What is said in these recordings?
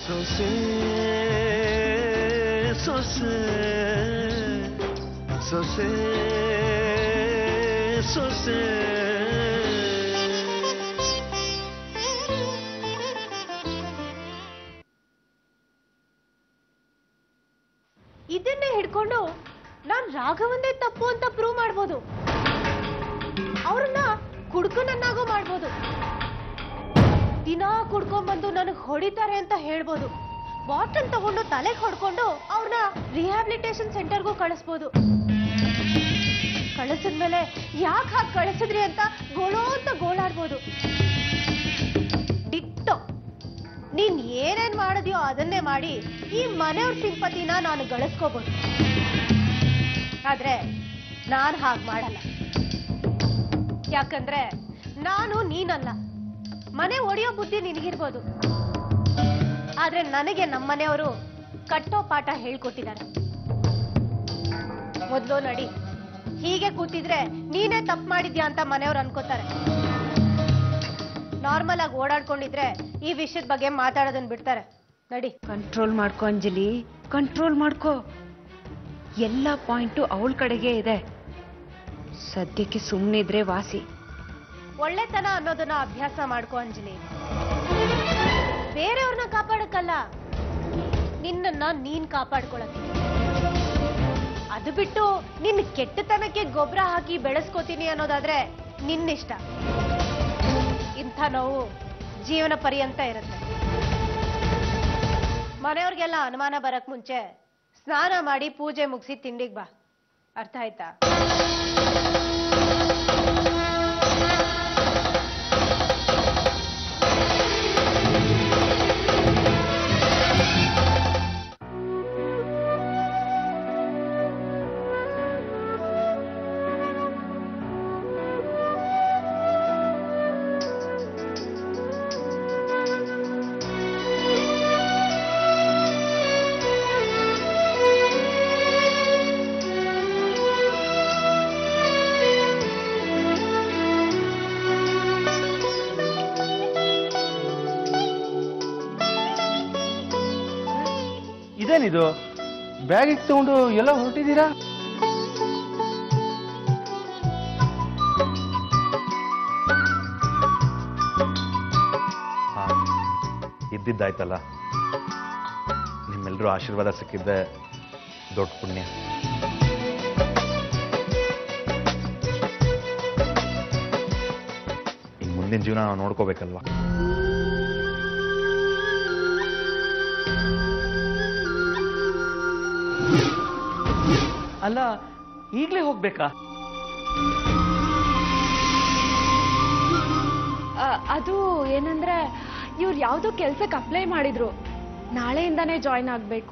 ಸೊಸೆ ಸೊಸೆ ಸೊಸೆ ಸೊಸೆ ಇದನ್ನೇ ಹಿಡ್ಕೊಂಡು ನಾನ್ ರಾಘವಂದೇ ತಪ್ಪು ಅಂತ ಪ್ರೂವ್ ಮಾಡ್ಬೋದು. ಅವ್ರನ್ನ ಕುಡ್ಕನನ್ನಾಗೂ ಮಾಡ್ಬೋದು. ದಿನಾ ಕುಡ್ಕೊಂಡ್ಬಂದು ನನಗ್ ಹೊಡಿತಾರೆ ಅಂತ ಹೇಳ್ಬೋದು. ಬಾಟಲ್ ತಗೊಂಡು ತಲೆಗೆ ಹೊಡ್ಕೊಂಡು ಅವ್ರನ್ನ ರಿಹ್ಯಾಬಿಲಿಟೇಷನ್ ಸೆಂಟರ್ಗೂ ಕಳಿಸ್ಬೋದು. ಕಳಿಸಿದ್ಮೇಲೆ ಯಾಕೆ ಹಾಗೆ ಕಳಿಸಿದ್ರಿ ಅಂತ ಗೋಳೋ ಅಂತ ಗೋಳಾಡ್ಬೋದು. ಡಿಟ್ಟೋ ನೀನ್ ಏನೇನ್ ಮಾಡಿದ್ಯೋ ಅದನ್ನೇ ಮಾಡಿ ಈ ಮನೆಯವ್ರ ಸಿಂಪತಿನ ನಾನು ಗಳಿಸ್ಕೋಬಹುದು. ಆದ್ರೆ ನಾನ್ ಹಾಗೆ ಮಾಡಲ್ಲ. ಯಾಕಂದ್ರೆ ನಾನು ನೀನಲ್ಲ. ಮನೆ ಒಡೆಯೋ ಬುದ್ಧಿ ನಿನಗಿರ್ಬೋದು, ಆದ್ರೆ ನನಗೆ ನಮ್ಮನೆಯವರು ಕಟ್ಟೋ ಪಾಠ ಹೇಳ್ಕೊಟ್ಟಿದ್ದಾರೆ. ಮೊದ್ಲು ನಡಿ, ಹೀಗೆ ಕೂತಿದ್ರೆ ನೀನೇ ತಪ್ಪು ಮಾಡಿದ್ಯಾ ಅಂತ ಮನೆಯವ್ರು ಅನ್ಕೋತಾರೆ. ನಾರ್ಮಲ್ ಆಗಿ ಓಡಾಡ್ಕೊಂಡಿದ್ರೆ ಈ ವಿಷಯದ ಬಗ್ಗೆ ಮಾತಾಡೋದನ್ನ ಬಿಡ್ತಾರೆ. ನಡಿ. ಕಂಟ್ರೋಲ್ ಮಾಡ್ಕೊ ಅಂಜಲಿ, ಕಂಟ್ರೋಲ್ ಮಾಡ್ಕೋ. ಎಲ್ಲ ಪಾಯಿಂಟು ಅವಳ ಕಡೆಗೆ ಇದೆ. ಸದ್ಯಕ್ಕೆ ಸುಮ್ಮನಿದ್ರೆ ವಾಸಿ. ಒಳ್ಳೆತನ ಅನ್ನೋದನ್ನ ಅಭ್ಯಾಸ ಮಾಡ್ಕೋ ಅಂಜಲಿ. ಬೇರೆಯವ್ರನ್ನ ಕಾಪಾಡಕ್ಕಲ್ಲ, ನಿನ್ನನ್ನ ನೀನ್ ಕಾಪಾಡ್ಕೊಳಕ್ಕೆ. ಅದು ಬಿಟ್ಟು ನಿನ್ನ ಕೆಟ್ಟತನಕ್ಕೆ ಗೊಬ್ಬರ ಹಾಕಿ ಬೆಳೆಸ್ಕೋತೀನಿ ಅನ್ನೋದಾದ್ರೆ ನಿನ್ನಿಷ್ಟ. ಇಂಥ ನೋವು ಜೀವನ ಪರ್ಯಂತ ಇರುತ್ತೆ. ಮನೆಯವ್ರಿಗೆಲ್ಲ ಅನುಮಾನ ಬರಕ್ ಮುಂಚೆ ಸ್ನಾನ ಮಾಡಿ ಪೂಜೆ ಮುಗಿಸಿ ತಿಂಡಿಗೆ ಬಾ. ಅರ್ಥ ಆಯ್ತಾ? ಇದೇನಿದು ಬ್ಯಾಗ್ ತಗೊಂಡು ಎಲ್ಲ ಹೊರಟಿದ್ದೀರಾ? ಇದ್ದಿದ್ದಾಯ್ತಲ್ಲ, ನಿಮ್ಮೆಲ್ಲರೂ ಆಶೀರ್ವಾದ ಸಿಕ್ಕಿದ್ದೆ ದೊಡ್ಡ ಪುಣ್ಯ. ಇನ್ನು ಮುಂದಿನ ಜೀವನ ನಾವು ನೋಡ್ಕೋಬೇಕಲ್ವಾ. ಅಲ್ಲ, ಈಗಲೇ ಹೋಗ್ಬೇಕಾ? ಅದು ಏನಂದ್ರೆ ಇವ್ರು ಯಾವ್ದೋ ಕೆಲ್ಸಕ್ಕೆ ಅಪ್ಲೈ ಮಾಡಿದ್ರು. ನಾಳೆಯಿಂದಾನೇ ಜಾಯಿನ್ ಆಗ್ಬೇಕು.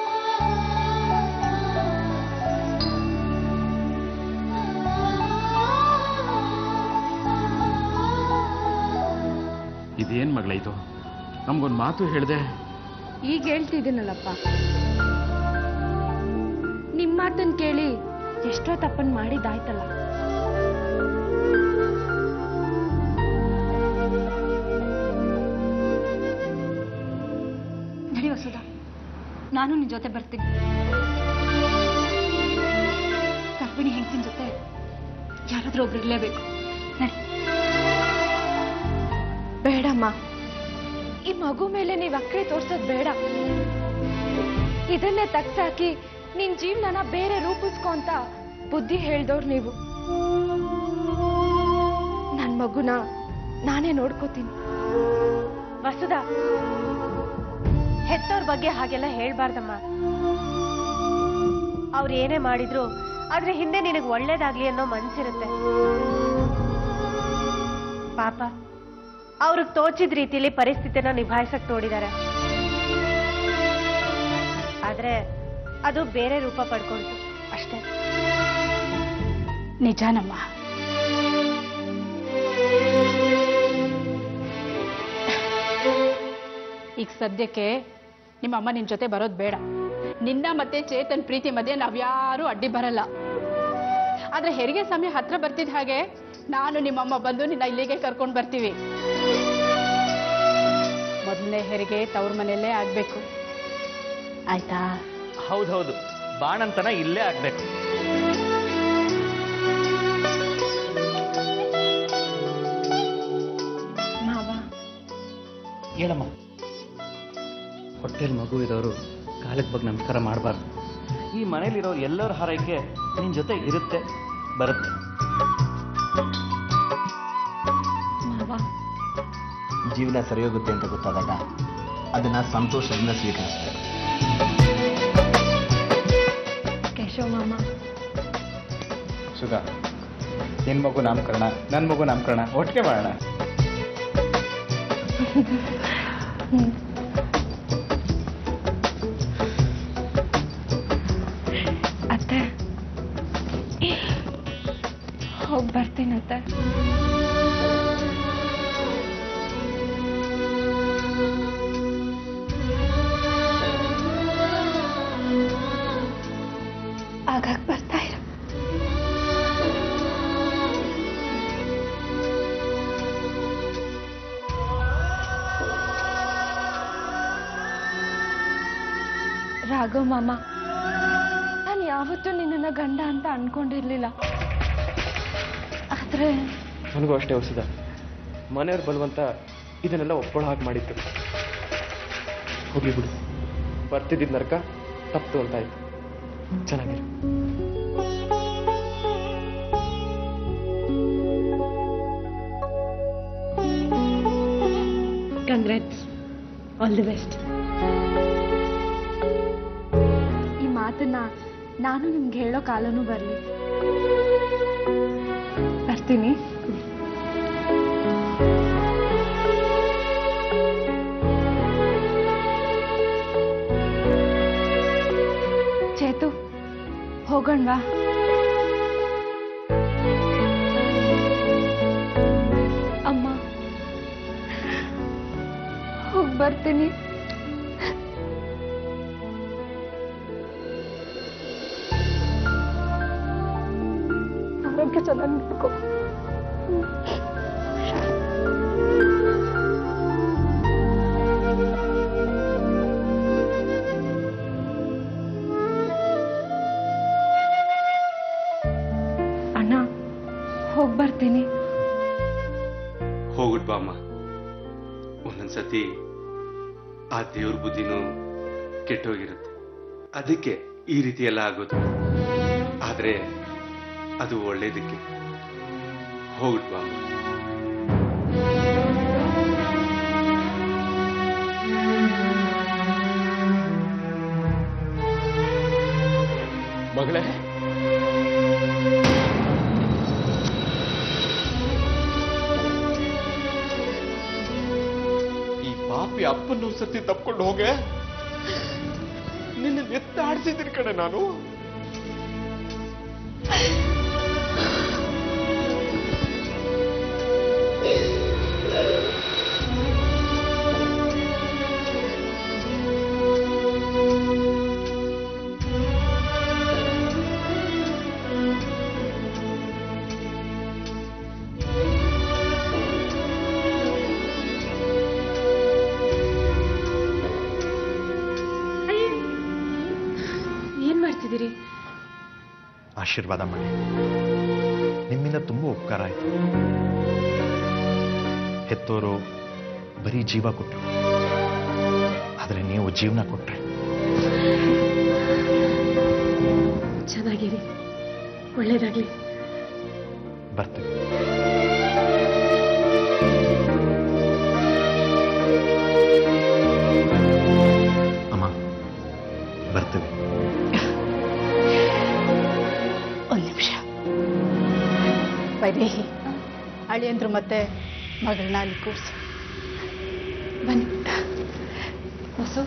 ಇದೇನ್ ಮಗಳ ಇದು? ನಮ್ಗೊಂದು ಮಾತು ಹೇಳ್ದೆ. ಈಗ ಹೇಳ್ತಿದ್ದೀನಲ್ಲಪ್ಪ, ನಿಮ್ ಮಾತನ್ ಕೇಳಿ ಎಷ್ಟೋ ತಪ್ಪನ್ ಮಾಡಿದ್ದಾಯ್ತಲ್ಲ. ನಡಿ ವಸುಧ, ನಾನು ನಿನ್ ಜೊತೆ ಬರ್ತೀನಿ. ಗರ್ಭಿಣಿ ಹೆಂಗಸಿನ ಜೊತೆ ಯಾರಾದ್ರೂ ಒಬ್ರು ಇರ್ಲೇಬೇಕು. ನಡಿ. ಬೇಡಮ್ಮ, ಈ ಮಗು ಮೇಲೆ ನೀವ್ ಅಕ್ಕರೆ ತೋರ್ಸೋದ್ ಬೇಡ. ಇದನ್ನೇ ತಗ್ಸಾಕಿ ನಿನ್ ಜೀವನನ ಬೇರೆ ರೂಪಿಸ್ಕೊ ಅಂತ ಬುದ್ಧಿ ಹೇಳ್ದವ್ರು ನೀವು. ನನ್ ಮಗುನ ನಾನೇ ನೋಡ್ಕೋತೀನಿ. ವಸುಧ, ಹೆತ್ತವ್ರ ಬಗ್ಗೆ ಹಾಗೆಲ್ಲ ಹೇಳ್ಬಾರ್ದಮ್ಮ. ಅವ್ರು ಏನೇ ಮಾಡಿದ್ರು ಆದ್ರೆ ಹಿಂದೆ ನಿನಗೆ ಒಳ್ಳೇದಾಗ್ಲಿ ಅನ್ನೋ ಮನ್ಸಿರುತ್ತೆ. ಪಾಪ ಅವ್ರಿಗೆ ತೋಚಿದ ರೀತಿಲಿ ಪರಿಸ್ಥಿತಿನ ನಿಭಾಯಿಸಕ್ ತೋಡಿದ್ದಾರೆ. ಆದ್ರೆ ಅದು ಬೇರೆ ರೂಪ ಪಡ್ಕೊಳ್ತು ಅಷ್ಟೇ. ನಿಜಾನಮ್ಮ. ಈಗ ಸದ್ಯಕ್ಕೆ ನಿಮ್ಮಮ್ಮ ನಿನ್ ಜೊತೆ ಬರೋದು ಬೇಡ. ನಿನ್ನ ಮತ್ತೆ ಚೇತನ್ ಪ್ರೀತಿ ಮಧ್ಯೆ ನಾವ್ಯಾರೂ ಅಡ್ಡಿ ಬರಲ್ಲ. ಆದ್ರೆ ಹೆರಿಗೆ ಸಮಯ ಹತ್ರ ಬರ್ತಿದ್ದ ಹಾಗೆ ನಾನು ನಿಮ್ಮಮ್ಮ ಬಂದು ನಿನ್ನ ಇಲ್ಲಿಗೆ ಕರ್ಕೊಂಡು ಬರ್ತೀವಿ. ಮೊದಲು ಮೊದಲನೇ ಹೆರಿಗೆ ತವ್ರ ಮನೆಯಲ್ಲೇ ಆಗ್ಬೇಕು, ಆಯ್ತಾ? ಹೌದೌದು, ಬಾಣಂತನ ಇಲ್ಲೇ ಆಗ್ಬೇಕು. ಮಾವ, ಹೇಳಮ್ಮ. ಹೊಟ್ಟೆಲ್ ಮಗು ಇರೋರು ಕಾಲಕ್ಕೆ ಬಗ್ಗೆ ನಮಸ್ಕಾರ ಮಾಡಬಾರ್ದು. ಈ ಮನೇಲಿರೋ ಎಲ್ಲರ ಹಾರೈಕೆ ನಿನ್ನ ಜೊತೆ ಇರುತ್ತೆ, ಬರುತ್ತೆ. ಮಾವ, ಜೀವನ ಸರಿ ಹೋಗುತ್ತೆ ಅಂತ ಗೊತ್ತಾದಾಗ ಅದನ್ನ ಸಂತೋಷದಿಂದ ಸ್ವೀಕರಿಸ್ಬೇಕು. ಕೇಶವ ಮಾಮ, ಸುಧಾ, ನಿನ್ನ ಮಗು ನಾಮಕರಣ, ನನ್ನ ಮಗು ನಾಮಕರಣ ಒಟ್ಟಿಗೆ ಮಾಡೋಣ. ಅತ್ತೆ, ಹೋಗಿ ಬರ್ತೀನತ್ತೆ. ಆಗಾಗ ಬರ್ತಾ ಇರು. ರಾಘವ್ ಮಾಮ, ನಾನು ಯಾವತ್ತೂ ನಿನ್ನನ್ನ ಗಂಡ ಅಂತ ಅನ್ಕೊಂಡಿರ್ಲಿಲ್ಲ. ಆದ್ರೆ ನನಗೂ ಅಷ್ಟೇ ಹೊಸದ. ಮನೆಯವ್ರ ಬಲವಂತ ಇದನ್ನೆಲ್ಲ ಒಪ್ಕೊಳ್ಳೋ ಹಾಗೆ ಮಾಡಿತ್ತು. ಹೋಗ್ಲಿ ಬಿಡು, ಬರ್ತಿದ್ದಿದ್ದು ನರಕ ತಪ್ಪು ಅಂತ ಆಯ್ತು. ಚೆನ್ನಾಗಿರು. Congrats, all the best. ಈ ಮಾತನ್ನ ನಾನು ನಿಮ್ಗೆ ಹೇಳೋ ಕಾಲನೂ ಬರಲಿ. ಬರ್ತೀನಿ. ಚೇತು, ಹೋಗೋಣವಾ? ಅಮ್ಮ, ಹೋಗಿ ಬರ್ತೀನಿ. ಆರೋಗ್ಯ ಚೆನ್ನಾಗಿ ನೋಡ್ಕೋ. ಅಣ್ಣ, ಹೋಗಿ ಬರ್ತೀನಿ. ಹೋಗ್ಬಿಟ್ ಬಾಮ್ಮ. ಒಂದೊಂದ್ಸತಿ ಆ ದೇವ್ರ ಬುದ್ಧಿನೂ ಕೆಟ್ಟೋಗಿರುತ್ತೆ, ಅದಕ್ಕೆ ಈ ರೀತಿ ಎಲ್ಲ ಆಗೋದು. ಆದ್ರೆ ಅದು ಒಳ್ಳೇದಕ್ಕೆ. ಹೋಗ್ಬಿಟ್ ಬಾಮ್ಮ. ಮಗಳೇ, ಈ ಪಾಪಿ ಅಪ್ಪನ್ನು ಸತಿ ತಪ್ಕೊಂಡು ಹೋಗೆ. ನಿನ್ನ ಎತ್ತ ಆಡಿಸಿದ್ದೀನಿ ಕಡೆ ನಾನು. ಏನ್ ಮಾಡ್ತಿದ್ದೀರಿ? ಆಶೀರ್ವಾದ ಮಾಡಿ. ನಿಮ್ಮಿಂದ ತುಂಬ ಉಪಕಾರ ಆಯಿತು. ಹೆತ್ತೋರು ಬರೀ ಜೀವ ಕೊಟ್ಟರು, ಆದರೆ ನೀವು ಜೀವನ ಕೊಟ್ರೆ. ಚೆನ್ನಾಗಿರಿ, ಒಳ್ಳೇದಾಗ್ಲಿ. ಬರ್ತೀವಿ. ಅಮ್ಮ, ಬರ್ತೀವಿ. ಒಂದು ನಿಮಿಷ. ವೈದೇಹಿ, ಅಳಿಯಂದ್ರು ಮತ್ತೆ ಮಗಳನ್ನ ಅಲ್ಲಿ ಕೂರ್ಸು. ಬನ್ನಿ ಹೊಸು.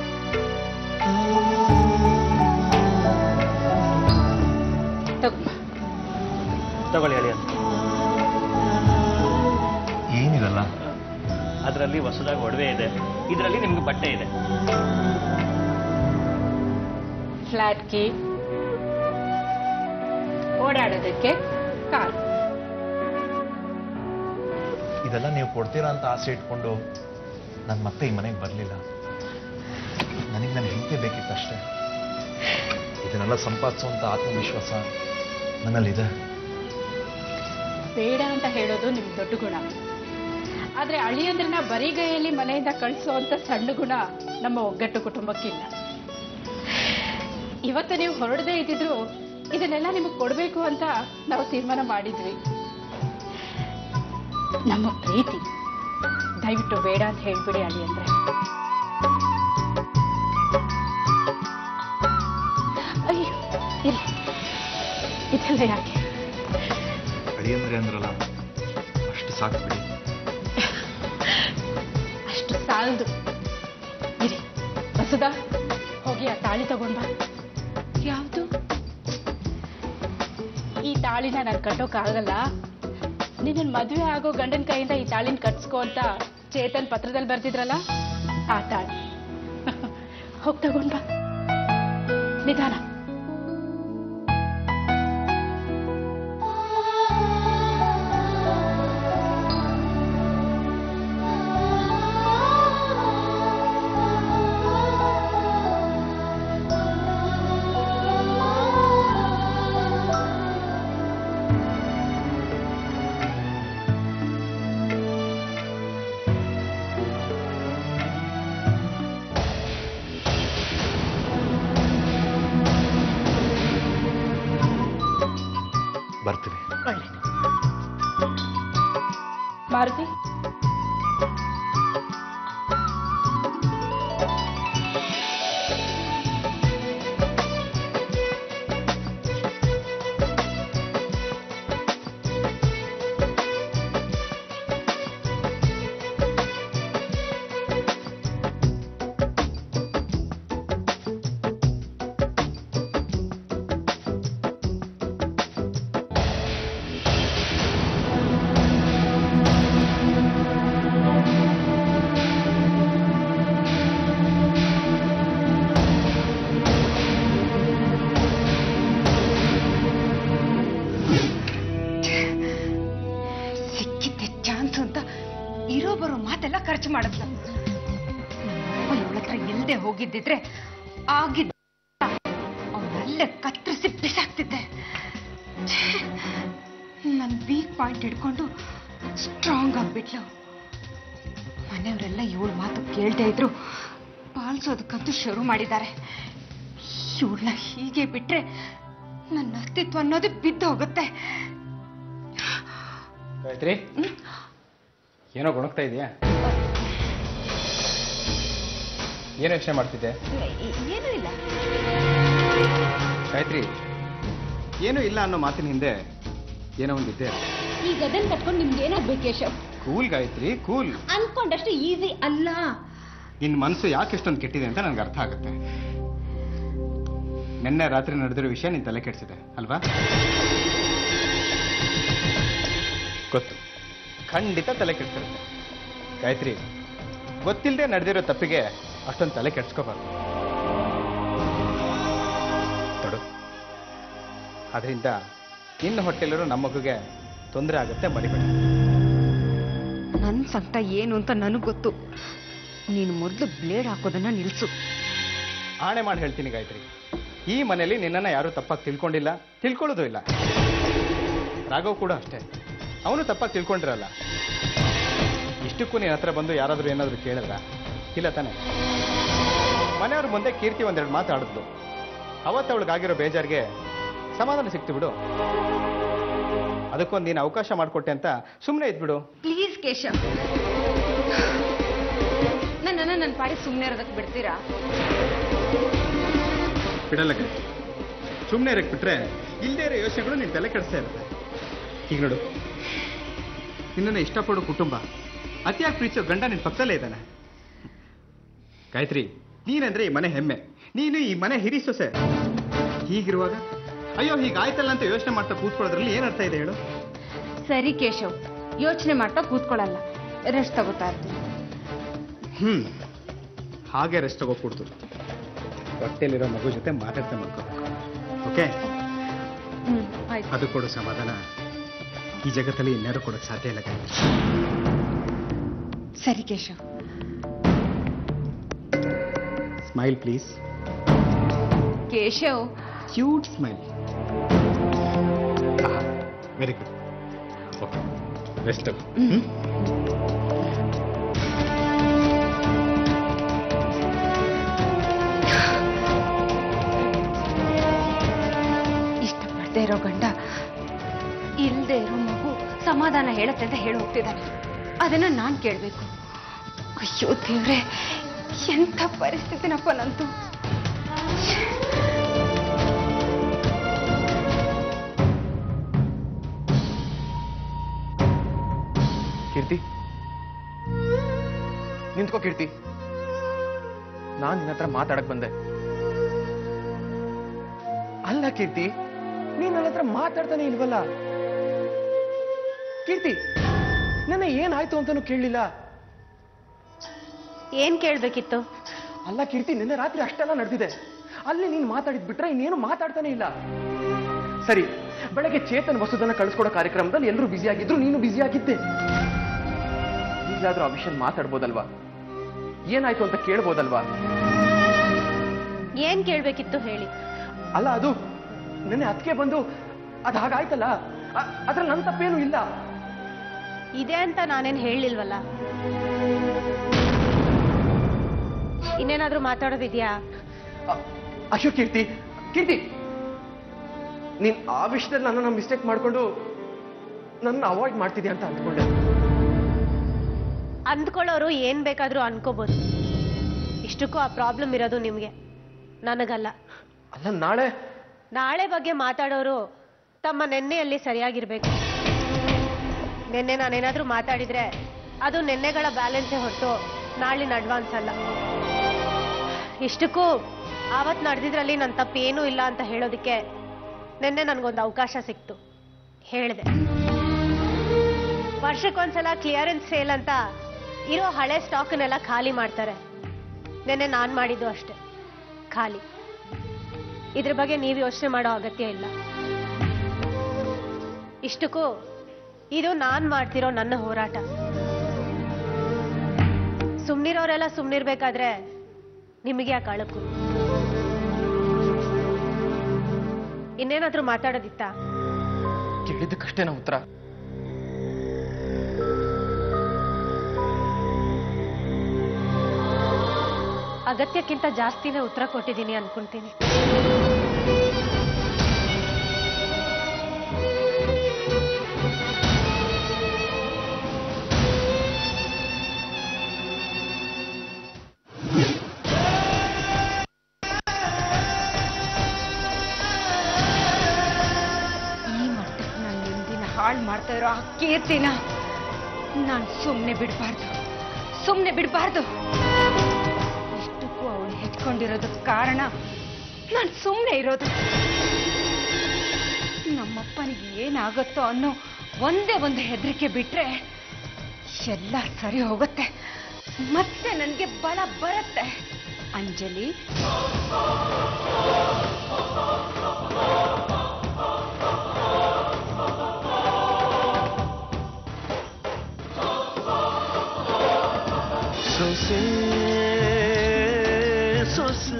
ತಗೋ. ತಗೊಳ್ಳಿ ಅಳಿಯ. ಏನಿರಲ್ಲ. ಅದರಲ್ಲಿ ಹೊಸದಾಗಿ ಒಡವೆ ಇದೆ, ಇದರಲ್ಲಿ ನಿಮ್ಗೆ ಬಟ್ಟೆ ಇದೆ. ಫ್ಲಾಟ್ ಕೀ, ಓಡಾಡೋದಕ್ಕೆ ಕಾರ್. ಇದೆಲ್ಲ ನೀವು ಕೊಡ್ತೀರಾ ಅಂತ ಆಸೆ ಇಟ್ಕೊಂಡು ನಾನು ಮತ್ತೆ ಈ ಮನೆಗೆ ಬರಲಿಲ್ಲ. ನನಗೆ ನನ್ನ ಹೆಂಡತಿ ಬೇಕಿತ್ತಷ್ಟೇ. ಇದನ್ನೆಲ್ಲ ಸಂಪಾದಿಸುವಂಥ ಆತ್ಮವಿಶ್ವಾಸ ನನ್ನಲ್ಲಿದೆ. ಬೇಡ ಅಂತ ಹೇಳೋದು ನಿಮ್ ದೊಡ್ಡ ಗುಣ. ಆದ್ರೆ ಅಳಿಯಂದ್ರನ್ನ ಬರಿಗೈಯಲ್ಲಿ ಮನೆಯಿಂದ ಕಳಿಸುವಂತ ಸಣ್ಣ ಗುಣ ನಮ್ಮ ಒಗ್ಗಟ್ಟು ಕುಟುಂಬಕ್ಕಿಲ್ಲ. ಇವತ್ತು ನೀವು ಹೊರಡದೇ ಇದ್ದಿದ್ರು ಇದನ್ನೆಲ್ಲ ನಿಮಗೆ ಕೊಡಬೇಕು ಅಂತ ನಾವು ತೀರ್ಮಾನ ಮಾಡಿದ್ವಿ. ನಮ್ಮ ಪ್ರೀತಿ ದಯವಿಟ್ಟು ಬೇಡ ಅಂತ ಹೇಳ್ಬಿಡಿ ಅಳಿಯಂದ್ರೆ. ಅಯ್ಯೋ ಇಲ್ಲ, ಇದೆಲ್ಲ ಯಾಕೆ? ಅಡಿಯಂದ್ರೆ ಅಂದ್ರಲ್ಲ, ಅಷ್ಟು ಸಾಕು ಬಿಡಿ. ಅಷ್ಟು ಸಾಲದು. ಇರಿ ಬಸದ, ಹೋಗಿ ಆ ತಾಳಿ ತಗೊಂಡ್ಬಾ. ಯಾವುದು? ಈ ತಾಳಿನ ನಾನು ಕಟ್ಟೋಕ್ಕಾಗಲ್ಲ, ನಿನ್ನ ಮದುವೆ ಆಗೋ ಗಂಡನ ಕೈಯಿಂದ ಈ ತಾಳಿನ ಕಟ್ಸ್ಕೋ ಅಂತ ಚೇತನ್ ಪತ್ರದಲ್ಲಿ ಬರ್ತಿದ್ರಲ್ಲ, ಆ ತಾಳಿ. ಹೋಗಿ ತಗೊಂಡ್ಬಾ, ನಿಧಾನ. ಬರ್ತೀವಿ. ಮಾರುತಿ, ಇರೋ ಬರೋ ಮಾತೆಲ್ಲ ಖರ್ಚು ಮಾಡಿದ್ಲ. ಇವಳ ಹತ್ರ ಇಲ್ಲದೆ ಹೋಗಿದ್ದಿದ್ರೆ ಆಗಿದ್ದ ಅವನಲ್ಲೇ ಕತ್ತರಿಸಿ ಬಿಸಾಕ್ತಿದ್ದೆ. ನನ್ನ ವೀಕ್ ಪಾಯಿಂಟ್ ಹಿಡ್ಕೊಂಡು ಸ್ಟ್ರಾಂಗ್ ಆಗ್ಬಿಟ್ಲು. ಮನೆಯವರೆಲ್ಲ ಇವಳ ಮಾತು ಕೇಳ್ತಾ ಇದ್ರು, ಪಾಲಿಸೋದಕ್ಕಂತೂ ಶುರು ಮಾಡಿದ್ದಾರೆ. ಇವಳನ್ನ ಹೀಗೆ ಬಿಟ್ರೆ ನನ್ನ ಅಸ್ತಿತ್ವ ಅನ್ನೋದು ಬಿದ್ದು ಹೋಗುತ್ತೆ. ಗಾಯತ್ರಿ, ಏನೋ ಗೊಣಗ್ತಾ ಇದೆಯಾ? ಏನು ಯೋಚನೆ ಮಾಡ್ತಿದ್ದೆ? ಏನೂ ಇಲ್ಲ ಗಾಯತ್ರಿ, ಏನೂ ಇಲ್ಲ ಅನ್ನೋ ಮಾತಿನ ಹಿಂದೆ ಏನೋ ಒಂದಿದ್ದೆ. ಈ ಗದನ್ ಕಟ್ಕೊಂಡು ನಿಮ್ಗೆ ಏನಾಗ್ಬೇಕು ಕೇಶವ್? Cool Gayathri, cool. ಅನ್ಕೊಂಡಷ್ಟು ಈಸಿ ಅಲ್ಲ. ನಿನ್ನ ಮನಸ್ಸು ಯಾಕೆ ಎಷ್ಟೊಂದು ಕೆಟ್ಟಿದೆ ಅಂತ ನನಗೆ ಅರ್ಥ ಆಗುತ್ತೆ. ನಿನ್ನೆ ರಾತ್ರಿ ನಡೆದಿರೋ ವಿಷಯ ನಿನ್ ತಲೆ ಕೆಡಿಸಿದೆ ಅಲ್ವಾ? ಗೊತ್ತು, ಖಂಡಿತ ತಲೆ ಕೆಡಿಸಿರುತ್ತೆ. ಗಾಯತ್ರಿ, ಗೊತ್ತಿಲ್ಲದೆ ನಡೆದಿರೋ ತಪ್ಪಿಗೆ ಅಷ್ಟೊಂದು ತಲೆ ಕೆಡ್ಸ್ಕೋಬಾರ್ದು. ತೊಡು, ಅದರಿಂದ ನಿನ್ನ ಹೊಟ್ಟೆಲಿರೋ ನಮ್ಮ ಮಗುಗೆ ತೊಂದರೆ ಆಗುತ್ತೆ, ಮರಿಬೇಡ. ನನ್ನ ಸಂಕಟ ಏನು ಅಂತ ನನಗೆ ಗೊತ್ತು. ನೀನು ಮೊದಲು ಬ್ಲೇಡ್ ಹಾಕೋದನ್ನ ನಿಲ್ಸು. ಆಣೆ ಮಾಡಿ ಹೇಳ್ತೀನಿ ಗಾಯತ್ರಿ, ಈ ಮನೆಯಲ್ಲಿ ನಿನ್ನನ್ನು ಯಾರೂ ತಪ್ಪಾಗಿ ತಿಳ್ಕೊಂಡಿಲ್ಲ, ತಿಳ್ಕೊಳ್ಳೋದು ಇಲ್ಲ. ರಾಘವ್ ಕೂಡ ಅಷ್ಟೇ, ಅವನು ತಪ್ಪಾಗಿ ತಿಳ್ಕೊಂಡಿರಲ್ಲ. ಇಷ್ಟಕ್ಕೂ ನೀನು ಹತ್ರ ಬಂದು ಯಾರಾದರೂ ಏನಾದರೂ ಕೇಳಿದ್ರ? ಇಲ್ಲ ತಾನೆ? ಮನೆಯವ್ರ ಮುಂದೆ ಕೀರ್ತಿ ಒಂದೆರಡು ಮಾತಾಡಿದ್ಲು, ಅವತ್ತು ಅವಳಿಗಾಗಿರೋ ಬೇಜಾರಿಗೆ ಸಮಾಧಾನ ಸಿಕ್ತು ಬಿಡು. ಅದಕ್ಕೊಂದು ನೀನು ಅವಕಾಶ ಮಾಡಿಕೊಟ್ಟೆ ಅಂತ ಸುಮ್ಮನೆ ಇದ್ಬಿಡು. ಪ್ಲೀಸ್ ಕೇಶವ್, ನನ್ನ ಪಾಡಿ ಸುಮ್ಮನೆ ಇರೋದಕ್ಕೆ ಬಿಡ್ತೀರಾ? ಬಿಡಲ್ಲ ಗಾಯತ್ರಿ, ಸುಮ್ಮನೆ ಇರಕ್ಕೆ ಬಿಟ್ರೆ ಇಲ್ಲದೇ ಇರೋ ಯೋಚನೆಗಳು ನಿನ್ನ ತಲೆ ಕೆಡಿಸ್ತಾ ಇರುತ್ತೆ. ಈಗ ನೋಡು, ನಿನ್ನನ್ನು ಇಷ್ಟಪಡೋ ಕುಟುಂಬ, ಅತಿಯಾಗಿ ಪ್ರೀತಿಸೋ ಗಂಡ ನಿನ್ನ ಪಕ್ಕದಲ್ಲೇ ಇದ್ದಾನೆ. ಗಾಯತ್ರಿ, ನೀನಂದ್ರೆ ಈ ಮನೆ ಹೆಮ್ಮೆ, ನೀನು ಈ ಮನೆ ಹಿರಿ ಸೊಸೆ. ಹೀಗಿರುವಾಗ ಅಯ್ಯೋ ಹೀಗಾಯ್ತಲ್ಲ ಅಂತ ಯೋಚನೆ ಮಾಡ್ತಾ ಕೂತ್ಕೊಳ್ಳೋದ್ರಲ್ಲಿ ಏನರ್ಥ ಇದೆ ಹೇಳು? ಸರಿ ಕೇಶವ್, ಯೋಚನೆ ಮಾಡ್ತಾ ಕೂತ್ಕೊಳ್ಳಲ್ಲ, ರೆಸ್ಟ್ ತಗೋತಾ ಇರ್ತೀನಿ. ಹಾಗೆ ರೆಸ್ಟ್ ತಗೋಕೂಡ್ದು. ಹೊಟ್ಟೆಲಿರೋ ಮಗು ಜೊತೆ ಮಾತಾಡ್ತಾ ಮಾಡ್ಕೋಬೇಕು. ಓಕೆ, ಆಯ್ತು. ಅದು ಕೊಡೋ ಸಮಾಧಾನ ಈ ಜಗತ್ತಲ್ಲಿ ಇನ್ಯಾರು ಕೊಡೋಕೆ ಸಾಧ್ಯ ಇಲ್ಲ ಗಾಯತ್ರಿ. ಸರಿ Keshav. Smile please. Keshav, cute smile. Very good. Okay, rest ತಗೋ. ಇಷ್ಟಪಡದೆ ಇರೋ ಗಂಡ ಇಲ್ದೇ ಇರೋ ಮಗು ಸಮಾಧಾನ ಹೇಳತ್ತೆ ಅಂತ ಹೇಳಿ ಹೋಗ್ತಿದ್ದಾನೆ. ಅದನ್ನ ನಾನ್ ಕೇಳ್ಬೇಕು. ಅಯ್ಯೋ ದೇವ್ರೆ, ಎಂಥ ಪರಿಸ್ಥಿತಿನಪ್ಪ ನಂತು. ಕೀರ್ತಿ, ನಿಂತ್ಕೋ ಕೀರ್ತಿ. ನಾನ್ ನಿನ್ನ ಹತ್ರ ಮಾತಾಡಕ್ ಬಂದೆ. ಅಲ್ಲ ಕೀರ್ತಿ, ನೀನ್ ನನ್ನ ಹತ್ರ ಮಾತಾಡ್ತಾನೆ ಇಲ್ವಲ್ಲ. ಕೀರ್ತಿ, ನನ್ನ ಏನಾಯ್ತು ಅಂತಾನು ಕೇಳಲಿಲ್ಲ. ಏನ್ ಕೇಳ್ಬೇಕಿತ್ತು? ಅಲ್ಲ ಕೀರ್ತಿ, ನಿನ್ನೆ ರಾತ್ರಿ ಅಷ್ಟೆಲ್ಲ ನಡೆದಿದೆ. ಅಲ್ಲಿ ನೀನ್ ಮಾತಾಡಿದ್ ಬಿಟ್ರೆ ಇನ್ನೇನು ಮಾತಾಡ್ತಾನೆ ಇಲ್ಲ. ಸರಿ, ಬೆಳಗ್ಗೆ ಚೇತನ್ ವಸುದನ್ನ ಕಳಿಸ್ಕೊಡೋ ಕಾರ್ಯಕ್ರಮದಲ್ಲಿ ಎಲ್ಲರೂ ಬ್ಯುಸಿ ಆಗಿದ್ರು, ನೀನು ಬ್ಯುಸಿ ಆಗಿದ್ದೆ. ಈಗಲಾದ್ರೂ ಆ ವಿಷಯ ಮಾತಾಡ್ಬೋದಲ್ವಾ? ಏನಾಯ್ತು ಅಂತ ಕೇಳ್ಬೋದಲ್ವಾ? ಏನ್ ಕೇಳ್ಬೇಕಿತ್ತು ಹೇಳಿ. ಅಲ್ಲ, ಅದು ನಿನ್ನೆ ಅದಕ್ಕೆ ಬಂದು ಅದು ಹಾಗಾಯ್ತಲ್ಲ, ಅದ್ರಲ್ಲಿ ನನ್ನ ತಪ್ಪೇನು ಇಲ್ಲ. ಇದೆ ಅಂತ ನಾನೇನ್ ಹೇಳಿಲ್ವಲ್ಲ. ಇನ್ನೇನಾದ್ರೂ ಮಾತಾಡೋದಿದ್ಯಾ? ಅಯ್ಯೋ ಕೀರ್ತಿ, ಕೀರ್ತಿ, ನೀನ್ ಆ ವಿಷಯದಲ್ಲಿ ನನ್ನನ್ನು ಮಿಸ್ಟೇಕ್ ಮಾಡ್ಕೊಂಡು ನನ್ನ ಅವಾಯ್ಡ್ ಮಾಡ್ತಿದ್ಯಾ ಅಂತ ಅಂದ್ಕೊಂಡೆ. ಅಂದ್ಕೊಳ್ಳೋರು ಏನ್ ಬೇಕಾದ್ರೂ ಅನ್ಕೋಬಹುದು. ಇಷ್ಟಕ್ಕೂ ಆ ಪ್ರಾಬ್ಲಮ್ ಇರೋದು ನಿಮ್ಗೆ, ನನಗಲ್ಲ. ಅಲ್ಲ, ನಾಳೆ ಬಗ್ಗೆ ಮಾತಾಡೋರು ತಮ್ಮ ನೆನ್ನೆಯಲ್ಲಿ ಸರಿಯಾಗಿರ್ಬೇಕು. ನೆನ್ನೆ ನಾನೇನಾದ್ರೂ ಮಾತಾಡಿದ್ರೆ ಅದು ನೆನ್ನೆಗಳ ಬ್ಯಾಲೆನ್ಸೇ ಹೊರತು ನಾಳಿನ ಅಡ್ವಾನ್ಸ್ ಅಲ್ಲ. ಇಷ್ಟಕ್ಕೂ ಆವತ್ ನಡೆದಿದ್ರಲ್ಲಿ ನನ್ನ ತಪ್ಪೇನೂ ಇಲ್ಲ ಅಂತ ಹೇಳೋದಕ್ಕೆ ನೆನ್ನೆ ನನ್ಗೊಂದು ಅವಕಾಶ ಸಿಕ್ತು, ಹೇಳಿದೆ. ವರ್ಷಕ್ಕೊಂದ್ಸಲ ಕ್ಲಿಯರೆನ್ಸ್ ಸೇಲ್ ಅಂತ ಇರೋ ಹಳೆ ಸ್ಟಾಕ್ನೆಲ್ಲ ಖಾಲಿ ಮಾಡ್ತಾರೆ. ನೆನ್ನೆ ನಾನ್ ಮಾಡಿದ್ದು ಅಷ್ಟೆ, ಖಾಲಿ. ಇದ್ರ ಬಗ್ಗೆ ನೀವು ಯೋಚನೆ ಮಾಡೋ ಅಗತ್ಯ ಇಲ್ಲ. ಇಷ್ಟಕ್ಕೂ ಇದು ನಾನ್ ಮಾಡ್ತಿರೋ ನನ್ನ ಹೋರಾಟ. ಸುಮ್ನಿರೋರೆಲ್ಲ ಸುಮ್ನಿರ್ಬೇಕಾದ್ರೆ ನಿಮಗೆ ಆ ಕಾಳಕ್ಕೂ. ಇನ್ನೇನಾದ್ರೂ ಮಾತಾಡೋದಿತ್ತ? ಕೇಳಿದ್ದಕ್ಕಷ್ಟೇನ ಉತ್ತರ? ಅಗತ್ಯಕ್ಕಿಂತ ಜಾಸ್ತಿನೇ ಉತ್ತರ ಕೊಟ್ಟಿದ್ದೀನಿ ಅನ್ಕೊಂತೀನಿ. ಈ ಮಟ್ಟಕ್ಕೆ ನನ್ನ ನೆಮ್ಮದಿನ ಹಾಳು ಮಾಡ್ತಾ ಇರೋ ಆ ಕೀರ್ತಿನ ನಾನು ಸುಮ್ಮನೆ ಬಿಡಬಾರ್ದು. ಇಷ್ಟಕ್ಕೂ ಅವಳು ಹೆಚ್ಕೊಂಡಿರೋದಕ್ಕೆ ಕಾರಣ ನಾನು ಸುಮ್ಮನೆ ಇರೋದು. ನಮ್ಮಪ್ಪನಿಗೆ ಏನಾಗುತ್ತೋ ಅನ್ನೋ ಒಂದೇ ಒಂದು ಹೆದರಿಕೆ ಬಿಟ್ರೆ ಎಲ್ಲ ಸರಿ ಹೋಗುತ್ತೆ. ಮತ್ತೆ ನನಗೆ ಬಲ ಬರುತ್ತೆ. ಅಂಜಲಿ, ಸೊಸೆ